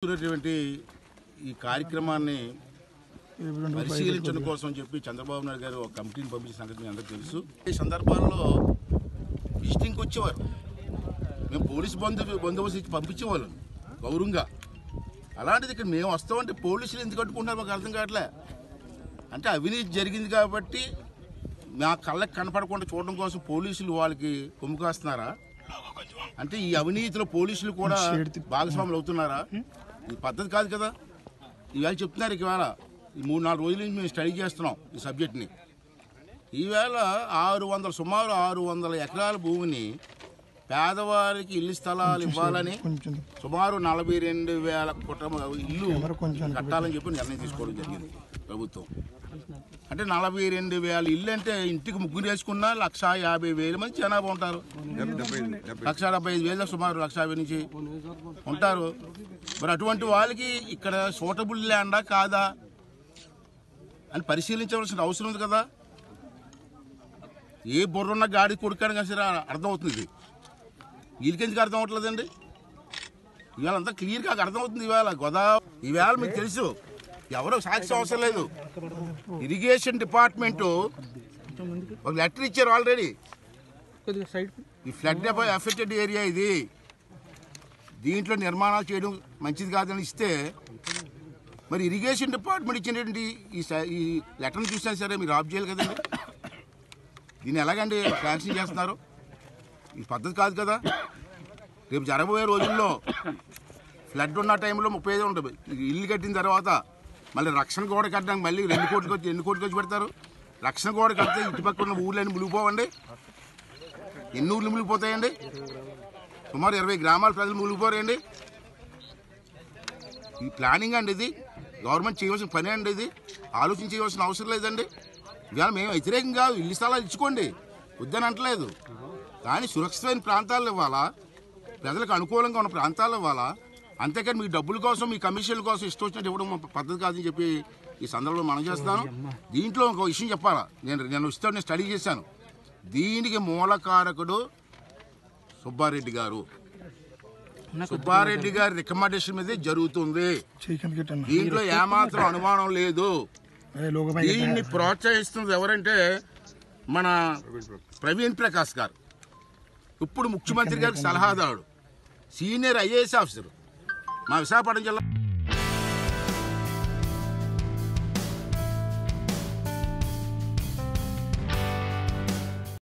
ఈ కార్యక్రమాన్ని పరిశీలించడం కోసం చెప్పి చంద్రబాబు నాయుడు గారు ఒక కమిటీని పంపించిన సంగతి మీ అందరికీ తెలుసు. ఈ సందర్భాల్లో విజిటింగ్కి వచ్చేవారు, మేము పోలీసు బందోబస్తు ఇచ్చి పంపించేవాళ్ళం గౌరవంగా. అలాంటిది ఇక్కడ మేము వస్తామంటే పోలీసులు ఎందుకు కట్టుకుంటున్నారు మాకు అర్థం కావట్లే. అంటే అవినీతి జరిగింది కాబట్టి మా కళ్ళకి కనపడకుండా చూడడం కోసం పోలీసులు వాళ్ళకి కొమ్ము కాస్తున్నారా? అంటే ఈ అవినీతిలో పోలీసులు కూడా భాగస్వాములు అవుతున్నారా? ఈ పద్ధతి కాదు కదా. ఈవేళ చెప్తున్నారు, ఈవేళ ఈ 3-4 రోజుల నుంచి మేము స్టడీ చేస్తున్నాం ఈ సబ్జెక్ట్ని. ఈవేళ సుమారు 600 ఎకరాల భూమిని పేదవారికి ఇల్లు స్థలాలు ఇవ్వాలని సుమారు 42,000 ఇల్లు కట్టాలని చెప్పి నిర్ణయం తీసుకోవడం జరిగింది ప్రభుత్వం. అంటే 42,000 ఇల్లు అంటే ఇంటికి ముగ్గురు వేసుకున్నా 150,000 మంది జనాభా ఉంటారు. 175,000 సుమారు 150,000 నుంచి ఉంటారు. మరి అటువంటి వాళ్ళకి ఇక్కడ సూటబుల్ ల్యాండా కాదా అని పరిశీలించవలసిన అవసరం ఉంది కదా. ఏ బుర్రున్న గాడి కొడుకాడు కానీ సరే అర్థమవుతుంది. వీళ్ళకెందుకు అర్థం అవట్లేదండి? ఇవాళ అంతా క్లియర్గా అర్థమవుతుంది. ఈవేళ మీకు తెలుసు, ఎవరో సాక్షి అవసరం లేదు. ఇరిగేషన్ డిపార్ట్మెంటు ఒక లెటర్ ఇచ్చారు ఆల్రెడీ. ఈ ఫ్లడ్ ఎఫెక్టెడ్ ఏరియా ఇది, దీంట్లో నిర్మాణాలు చేయడం మంచిది కాదని ఇస్తే, మరి ఇరిగేషన్ డిపార్ట్మెంట్ ఇచ్చినటువంటి ఈ లెటర్ని చూసినా సరే మీరు ఆఫ్ చేయాలి కదండి. దీన్ని ఎలాగండి శాంక్షన్ చేస్తున్నారు? ఈ పద్ధతి కాదు కదా. రేపు జరగబోయే రోజుల్లో ఫ్లడ్ ఉన్న టైంలో 35 ఉంటుంది. ఇల్లు కట్టిన తర్వాత మళ్ళీ రక్షణ గోడ కట్టడానికి మళ్ళీ 2 కోట్లు వచ్చి పెడతారు. రక్షణ గోడ కడితే ఇటుపక్క ఉన్న ఊళ్ళని మునిగిపోవండి. ఎన్ని ఊర్లు మునిగిపోతాయండి? సుమారు 20 గ్రామాల ప్రజలు మునిగిపోరండి. ఈ ప్లానింగ్ అండి, ఇది గవర్నమెంట్ చేయవలసిన పని అండి. ఇది ఆలోచన చేయవలసిన అవసరం లేదండి. ఇవాళ మేము వ్యతిరేకం కాదు, ఇల్లు స్థలాలు ఇచ్చుకోండి, వద్దని అంటలేదు. కానీ సురక్షితమైన ప్రాంతాలు ఇవ్వాలా, ప్రజలకు అనుకూలంగా ఉన్న ప్రాంతాలు ఇవ్వాలా. అంతేకాని మీ డబ్బుల కోసం, మీ కమిషన్ల కోసం ఇష్టం వచ్చినట్టు ఇవ్వడం పద్ధతి కాదని చెప్పి ఈ సందర్భంలో మనం చేస్తాను. దీంట్లో ఇంకో విషయం చెప్పాలా, నేను స్టడీ చేశాను. దీనికి మూలకారకుడు సుబ్బారెడ్డి గారు. సుబ్బారెడ్డి గారి రికమెండేషన్ మీద జరుగుతుంది. దీంట్లో ఏమాత్రం అనుమానం లేదు. దీన్ని ప్రోత్సహిస్తున్నది ఎవరంటే మన ప్రవీణ్ ప్రకాష్ గారు, ఇప్పుడు ముఖ్యమంత్రి గారికి సలహాదారుడు, సీనియర్ IAS ఆఫీసర్ మా విశాఖపట్నం జిల్లా.